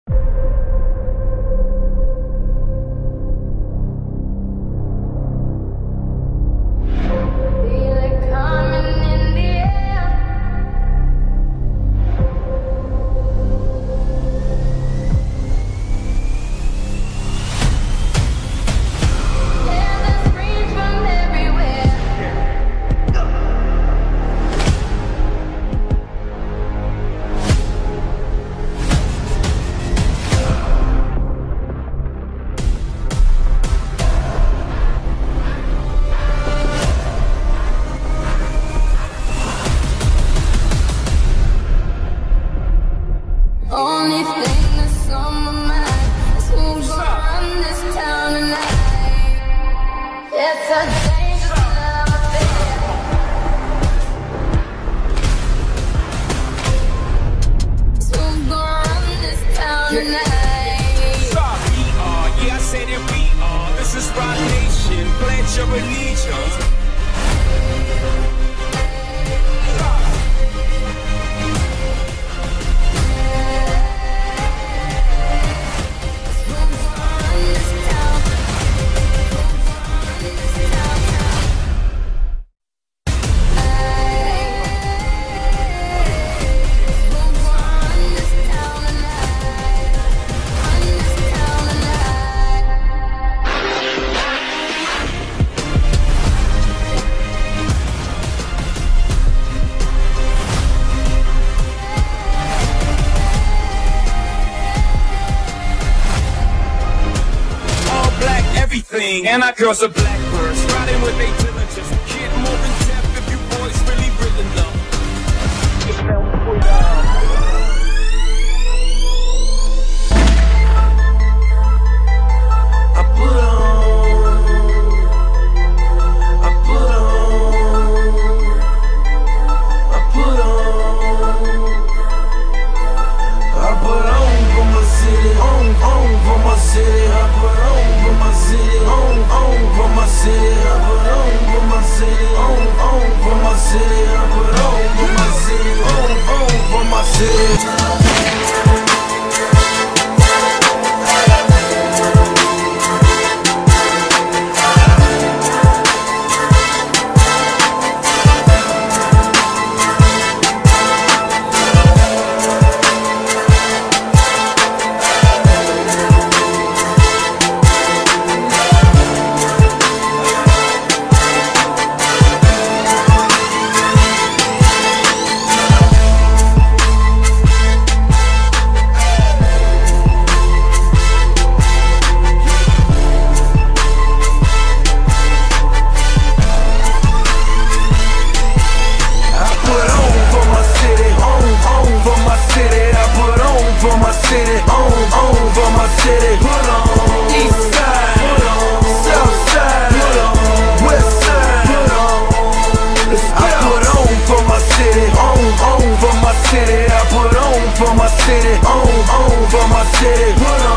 Only thing that's on my mind is who's gonna run this town tonight. It's a dangerous love affair. Who's gonna run this town tonight? We are, yeah, I said it, we are. This is Roc Nation, pledge your allegiance. And our girls are blackbirds, riding with their diligence. Kid more than deaf if you boys really know. I put on for my city, on for my city. I put on for my city, on for my city. I put on for my city, on for my city. I put on for my city, on for my city. For my city, on for my city.